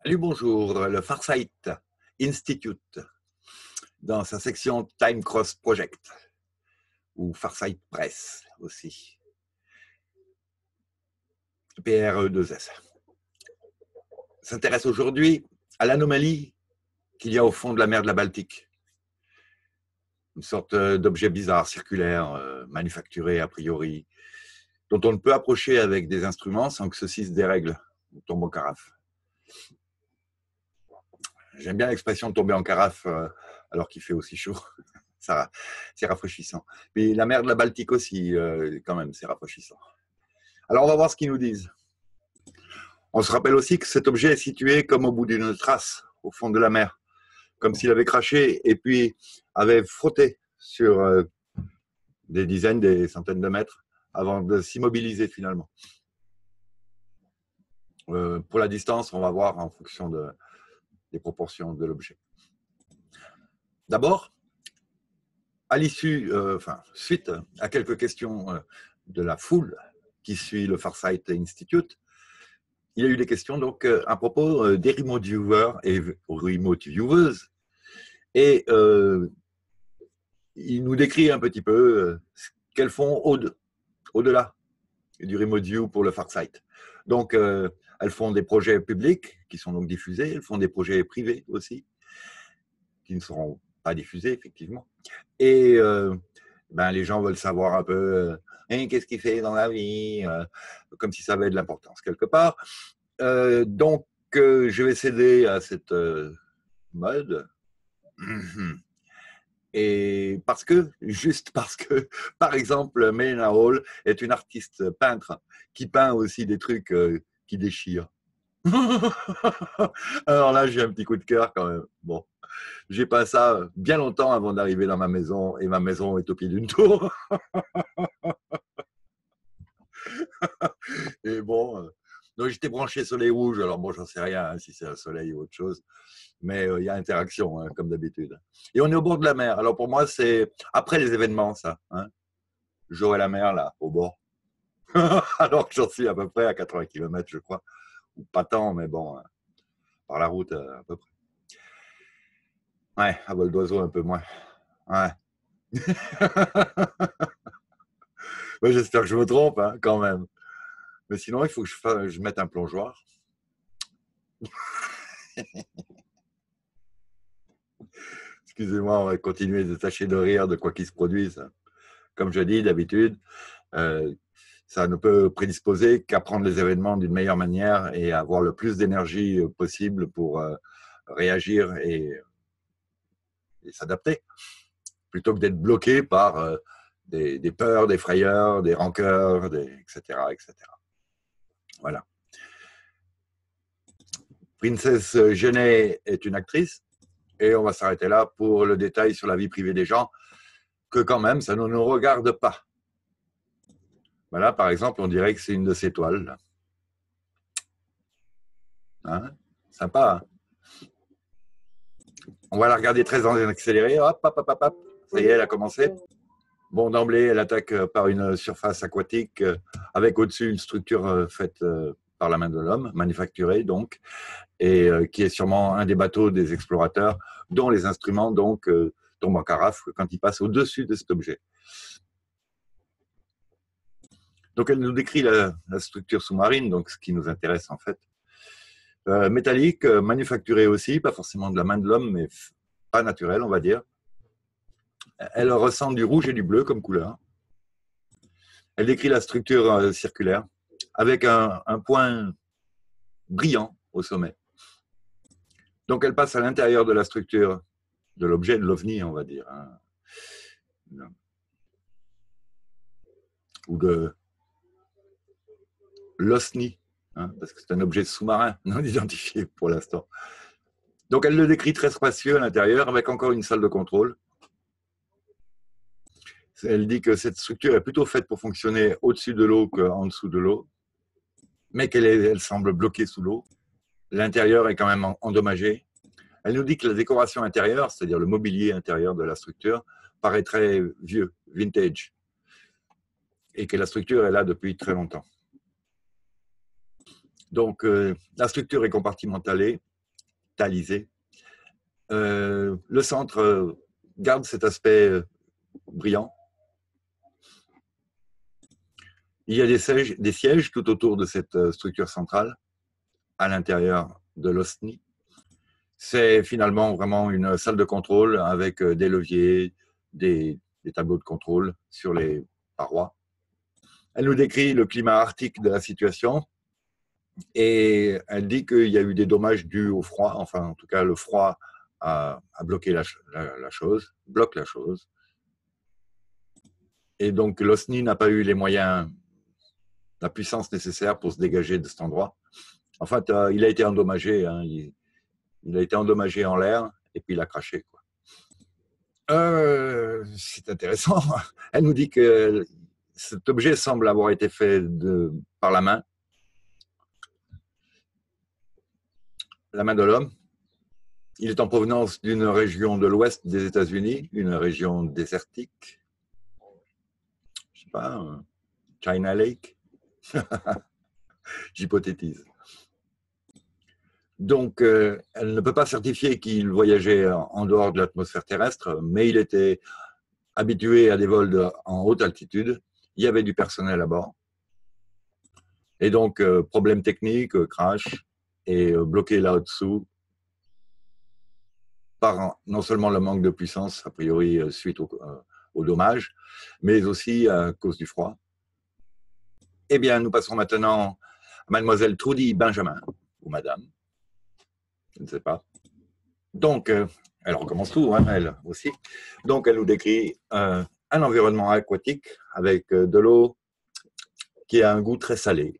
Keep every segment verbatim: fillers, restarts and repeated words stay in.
Salut, bonjour, le Farsight Institute, dans sa section Time Cross Project, ou Farsight Press aussi, P R E deux S, s'intéresse aujourd'hui à l'anomalie qu'il y a au fond de la mer de la Baltique. Une sorte d'objet bizarre, circulaire, euh, manufacturé a priori, dont on ne peut approcher avec des instruments sans que ceux-ci se dérèglent ou tombent en carafe. J'aime bien l'expression tomber en carafe euh, alors qu'il fait aussi chaud. Ça, c'est rafraîchissant. Mais la mer de la Baltique aussi, euh, quand même, c'est rafraîchissant. Alors, on va voir ce qu'ils nous disent. On se rappelle aussi que cet objet est situé comme au bout d'une trace, au fond de la mer, comme s'il avait craché et puis avait frotté sur euh, des dizaines, des centaines de mètres avant de s'immobiliser finalement. Euh, pour la distance, on va voir en fonction de, des proportions de l'objet. D'abord, à l'issue, euh, enfin, suite à quelques questions euh, de la foule qui suit le Farsight Institute, il y a eu des questions donc euh, à propos euh, des remote viewers et remote viewers. Et euh, il nous décrit un petit peu euh, ce qu'elles font au-delà au du remote view pour le Farsight. Donc, euh, elles font des projets publics qui sont donc diffusés, elles font des projets privés aussi, qui ne seront pas diffusés, effectivement. Et euh, ben, les gens veulent savoir un peu euh, hein, qu'est-ce qu'il fait dans la vie, euh, comme si ça avait de l'importance quelque part. Euh, donc, euh, je vais céder à cette euh, mode. Et parce que, juste parce que, par exemple, Mélina Hall est une artiste peintre qui peint aussi des trucs euh, qui déchirent. Alors là, j'ai un petit coup de cœur quand même. Bon, j'ai peint ça bien longtemps avant d'arriver dans ma maison, et ma maison est au pied d'une tour. Et bon, euh, donc j'étais branché soleil rouge, alors bon, j'en sais rien hein, si c'est un soleil ou autre chose, mais il euh, y a interaction, hein, comme d'habitude. Et on est au bord de la mer, alors pour moi, c'est après les événements, ça. Hein. J'aurai la mer, là, au bord. Alors que j'en suis à peu près à quatre-vingts kilomètres, je crois. Ou pas tant, mais bon, hein, par la route, euh, à peu près. Ouais, à vol d'oiseau, un peu moins. Ouais. Ouais, j'espère que je me trompe, hein, quand même. Mais sinon, il faut que je, fasse, je mette un plongeoir. Excusez-moi, on va continuer de tâcher de rire de quoi qu'il se produise. Comme je dis d'habitude, euh, ça ne peut prédisposer qu'à prendre les événements d'une meilleure manière et avoir le plus d'énergie possible pour euh, réagir et, et s'adapter, plutôt que d'être bloqué par euh, des, des peurs, des frayeurs, des rancœurs, des, et cetera, et cetera. Voilà. Princess Genet est une actrice et on va s'arrêter là pour le détail sur la vie privée des gens, que quand même, ça ne nous regarde pas. Voilà, par exemple, on dirait que c'est une de ces toiles. Hein, sympa. Hein, on va la regarder très en accéléré. Hop, hop, hop, hop. Ça y est, elle a commencé. Bon, d'emblée, elle attaque par une surface aquatique avec au-dessus une structure faite par la main de l'homme, manufacturée donc, et qui est sûrement un des bateaux des explorateurs, dont les instruments donc tombent en carafe quand ils passent au-dessus de cet objet. Donc, elle nous décrit la, la structure sous-marine, donc ce qui nous intéresse en fait. Euh, métallique, euh, manufacturée aussi, pas forcément de la main de l'homme, mais pas naturelle, on va dire. Elle ressemble du rouge et du bleu comme couleur. Elle décrit la structure euh, circulaire avec un, un point brillant au sommet. Donc, elle passe à l'intérieur de la structure de l'objet, de l'ovni, on va dire, hein, ou de l'osni, hein, parce que c'est un objet sous-marin non identifié pour l'instant. Donc, elle le décrit très spacieux à l'intérieur, avec encore une salle de contrôle. Elle dit que cette structure est plutôt faite pour fonctionner au-dessus de l'eau qu'en dessous de l'eau, mais qu'elle elle semble bloquée sous l'eau. L'intérieur est quand même endommagé. Elle nous dit que la décoration intérieure, c'est-à-dire le mobilier intérieur de la structure, paraît très vieux, vintage, et que la structure est là depuis très longtemps. Donc, euh, la structure est compartimentale métallisé. Euh, le centre euh, garde cet aspect euh, brillant. Il y a des sièges, des sièges tout autour de cette euh, structure centrale, à l'intérieur de l'Ostni. C'est finalement vraiment une salle de contrôle avec euh, des leviers, des, des tableaux de contrôle sur les parois. Elle nous décrit le climat arctique de la situation et elle dit qu'il y a eu des dommages dus au froid, enfin en tout cas le froid a, a bloqué la, la, la chose, bloque la chose. Et donc l'Osni n'a pas eu les moyens, la puissance nécessaire pour se dégager de cet endroit. En fait, euh, il a été endommagé, hein, il, il a été endommagé en l'air et puis il a craché, quoi. Euh, c'est intéressant. Elle nous dit que cet objet semble avoir été fait de, par la main, la main de l'homme. Il est en provenance d'une région de l'ouest des États-Unis, une région désertique. Je sais pas, China Lake. J'hypothétise. Donc, euh, elle ne peut pas certifier qu'il voyageait en dehors de l'atmosphère terrestre, mais il était habitué à des vols de, en haute altitude. Il y avait du personnel à bord. Et donc, euh, problème technique, euh, crash, et euh, bloqué là-dessous par non seulement le manque de puissance, a priori euh, suite au, euh, au dommage, mais aussi à cause du froid. Eh bien, nous passons maintenant à mademoiselle Trudy Benjamin, ou madame, je ne sais pas. Donc, euh, elle recommence tout, hein, elle aussi. Donc, elle nous décrit euh, un environnement aquatique avec euh, de l'eau qui a un goût très salé.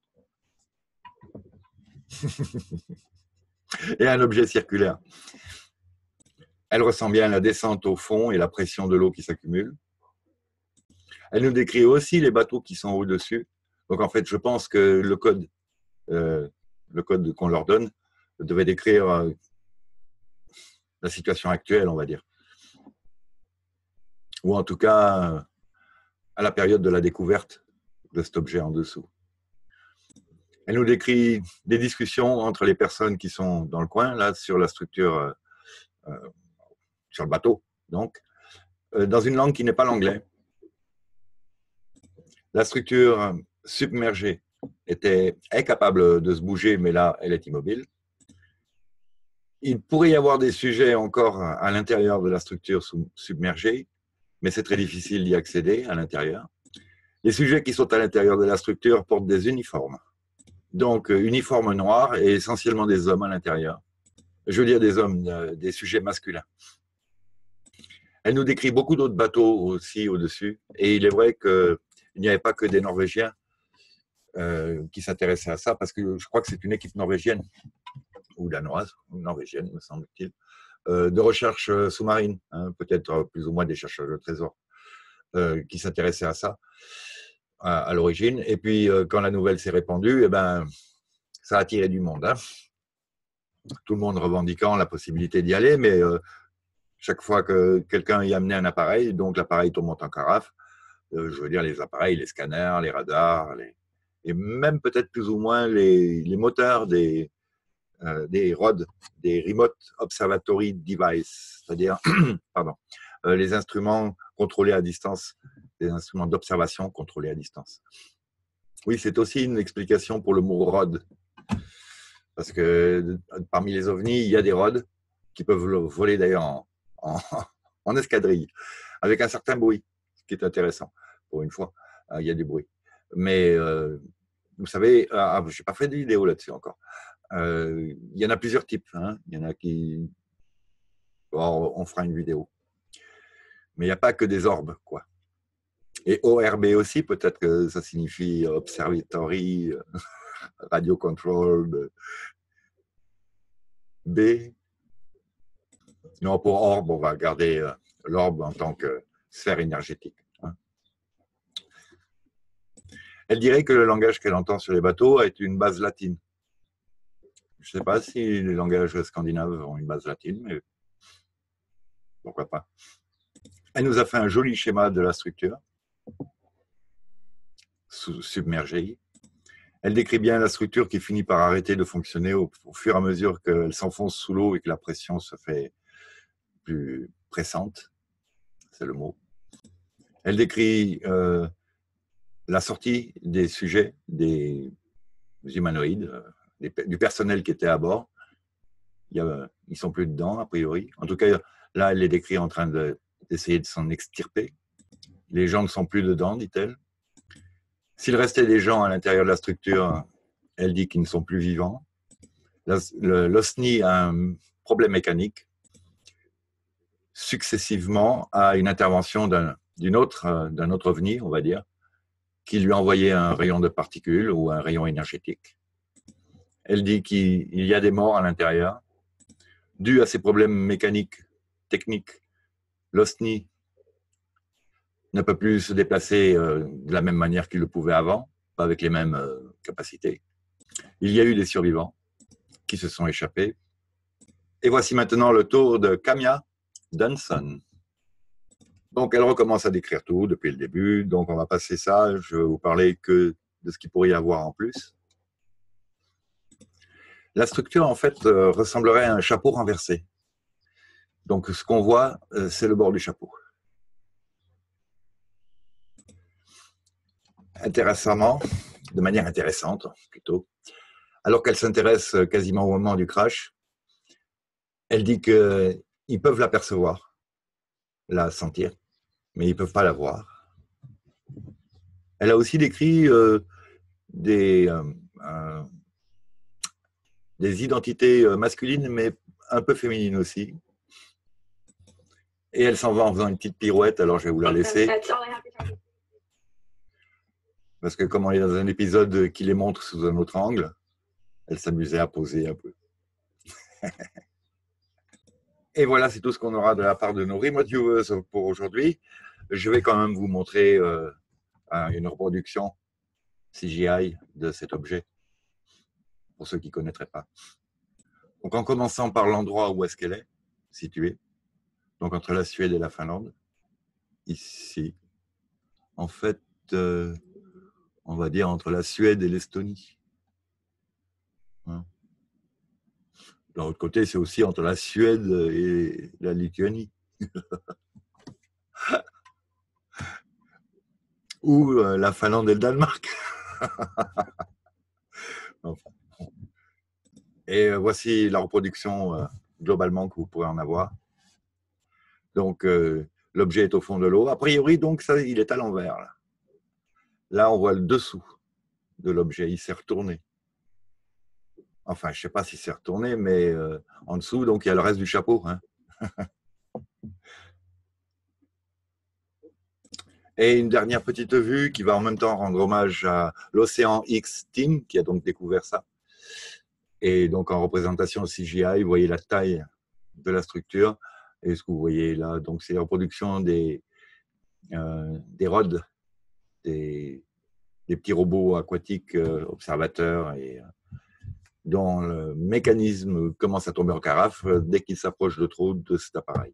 Et un objet circulaire. Elle ressent bien la descente au fond et la pression de l'eau qui s'accumule. Elle nous décrit aussi les bateaux qui sont au-dessus. Donc, en fait, je pense que le code, euh, le code qu'on leur donne devait décrire euh, la situation actuelle, on va dire. Ou en tout cas, euh, à la période de la découverte de cet objet en dessous. Elle nous décrit des discussions entre les personnes qui sont dans le coin, là, sur la structure, euh, sur le bateau, donc, euh, dans une langue qui n'est pas l'anglais. La structure submergée était, est capable de se bouger, mais là, elle est immobile. Il pourrait y avoir des sujets encore à l'intérieur de la structure submergée, mais c'est très difficile d'y accéder à l'intérieur. Les sujets qui sont à l'intérieur de la structure portent des uniformes. Donc, uniformes noirs et essentiellement des hommes à l'intérieur. Je veux dire des hommes, des sujets masculins. Elle nous décrit beaucoup d'autres bateaux aussi au-dessus. Et il est vrai qu'il n'y avait pas que des Norvégiens euh, qui s'intéressaient à ça, parce que je crois que c'est une équipe norvégienne, ou danoise, ou norvégienne, me semble-t-il, euh, de recherche sous-marine, hein, peut-être plus ou moins des chercheurs de trésors, euh, qui s'intéressaient à ça à, à l'origine. Et puis, euh, quand la nouvelle s'est répandue, eh ben, ça a attiré du monde. Hein. Tout le monde revendiquant la possibilité d'y aller, mais euh, chaque fois que quelqu'un y amenait un appareil, donc l'appareil tombe en carafe, euh, je veux dire les appareils, les scanners, les radars, les... et même peut-être plus ou moins les, les moteurs des, euh, des R O D, des Remote Observatory Device, c'est-à-dire pardon, euh, les instruments contrôlés à distance, les instruments d'observation contrôlés à distance. Oui, c'est aussi une explication pour le mot R O D, parce que parmi les ovnis, il y a des R O D qui peuvent voler d'ailleurs en, en, en escadrille, avec un certain bruit, ce qui est intéressant. Pour une fois, euh, il y a du bruit. Mais euh, vous savez, ah, je n'ai pas fait de vidéo là-dessus encore. Euh, il y en a plusieurs types. Hein. Il y en a qui... Oh, on fera une vidéo. Mais il n'y a pas que des orbes, quoi. Et O R B aussi, peut-être que ça signifie Observatory, Radio Control, B. Non, pour orbe, on va garder l'orbe en tant que sphère énergétique. Elle dirait que le langage qu'elle entend sur les bateaux est une base latine. Je ne sais pas si les langages scandinaves ont une base latine, mais pourquoi pas. Elle nous a fait un joli schéma de la structure submergée. Elle décrit bien la structure qui finit par arrêter de fonctionner au, au fur et à mesure qu'elle s'enfonce sous l'eau et que la pression se fait plus pressante, c'est le mot. Elle décrit euh, la sortie des sujets, des humanoïdes, euh, des, du personnel qui était à bord. Il y a, ils ne sont plus dedans, a priori. En tout cas, là, elle les décrit en train de, d'essayer de s'en extirper. Les gens ne sont plus dedans, dit-elle. S'il restait des gens à l'intérieur de la structure, elle dit qu'ils ne sont plus vivants. L'O S N I a un problème mécanique successivement à une intervention d'un d'une autre, d'un autre OVNI, on va dire, qui lui a envoyé un rayon de particules ou un rayon énergétique. Elle dit qu'il y a des morts à l'intérieur. Dû à ces problèmes mécaniques, techniques, l'O S N I ne peut plus se déplacer de la même manière qu'il le pouvait avant, pas avec les mêmes capacités. Il y a eu des survivants qui se sont échappés. Et voici maintenant le tour de Kamia Dunson. Donc, elle recommence à décrire tout depuis le début. Donc, on va passer ça. Je vais vous parler que de ce qu'il pourrait y avoir en plus. La structure, en fait, euh, ressemblerait à un chapeau renversé. Donc, ce qu'on voit, euh, c'est le bord du chapeau. Intéressamment, de manière intéressante, plutôt, alors qu'elle s'intéresse quasiment au moment du crash, elle dit qu'ils peuvent l'apercevoir, la sentir, mais ils ne peuvent pas la voir. Elle a aussi décrit euh, des, euh, euh, des identités masculines, mais un peu féminines aussi. Et elle s'en va en faisant une petite pirouette, alors je vais vous la laisser. Parce que comme on est dans un épisode qui les montre sous un autre angle, elle s'amusait à poser un peu. Et voilà, c'est tout ce qu'on aura de la part de nos remote viewers pour aujourd'hui. Je vais quand même vous montrer euh, une reproduction C G I de cet objet, pour ceux qui ne connaîtraient pas. Donc en commençant par l'endroit où est-ce qu'elle est située, donc entre la Suède et la Finlande, ici, en fait, euh, on va dire entre la Suède et l'Estonie. Hein. De l'autre côté, c'est aussi entre la Suède et la Lituanie. Ou euh, la Finlande et le Danemark. Enfin. Et euh, voici la reproduction euh, globalement que vous pourrez en avoir. Donc, euh, l'objet est au fond de l'eau. A priori, donc, ça, il est à l'envers. Là. là, on voit le dessous de l'objet. Il s'est retourné. Enfin, je ne sais pas s'il s'est retourné, mais euh, en dessous, donc, il y a le reste du chapeau. Hein. Et une dernière petite vue qui va en même temps rendre hommage à l'Océan X Team, qui a donc découvert ça. Et donc, en représentation C G I, vous voyez la taille de la structure. Et ce que vous voyez là, donc c'est la reproduction des, euh, des rods, des, des petits robots aquatiques euh, observateurs et, euh, dont le mécanisme commence à tomber en carafe euh, dès qu'il s'approche de trop de cet appareil.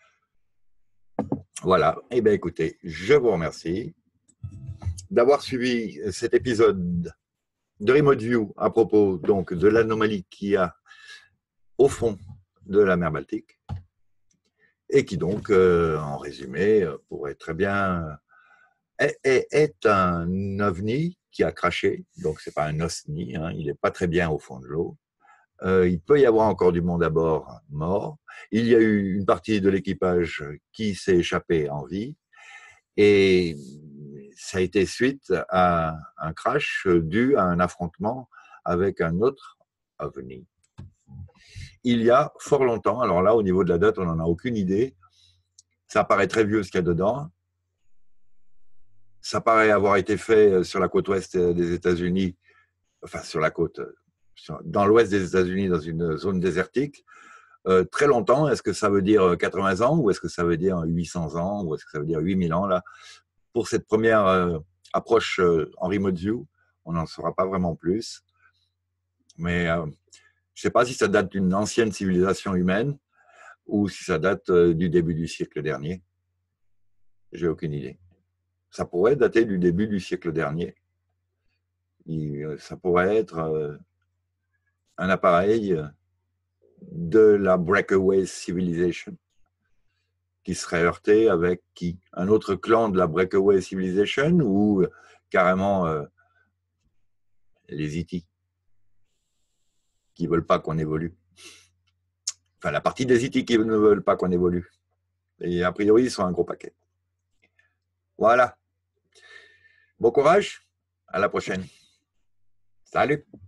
Voilà, et eh bien écoutez, je vous remercie d'avoir suivi cet épisode de Remote View à propos donc de l'anomalie qu'il y a au fond de la mer Baltique et qui donc, euh, en résumé, pourrait très bien est, est, est un ovni qui a craché, donc c'est pas un O S N I, hein, il n'est pas très bien au fond de l'eau. Euh, il peut y avoir encore du monde à bord mort. Il y a eu une partie de l'équipage qui s'est échappée en vie et ça a été suite à un crash dû à un affrontement avec un autre ovni. Il y a fort longtemps, alors là, au niveau de la date, on n'en a aucune idée. Ça paraît très vieux ce qu'il y a dedans. Ça paraît avoir été fait sur la côte ouest des États-Unis, enfin sur la côte, dans l'ouest des États-Unis, dans une zone désertique, euh, très longtemps. Est-ce que ça veut dire quatre-vingts ans ou est-ce que ça veut dire huit cents ans ou est-ce que ça veut dire huit mille ans là? Pour cette première euh, approche euh, en remote view, on n'en saura pas vraiment plus. Mais euh, je ne sais pas si ça date d'une ancienne civilisation humaine ou si ça date euh, du début du siècle dernier. J'ai aucune idée. Ça pourrait dater du début du siècle dernier. Il, ça pourrait être euh, un appareil de la Breakaway Civilization qui serait heurté avec qui? Un autre clan de la Breakaway Civilization ou euh, carrément euh, les E T qui ne veulent pas qu'on évolue. Enfin, la partie des E T qui ne veulent pas qu'on évolue. Et a priori, ils sont un gros paquet. Voilà. Bon courage. À la prochaine. Salut.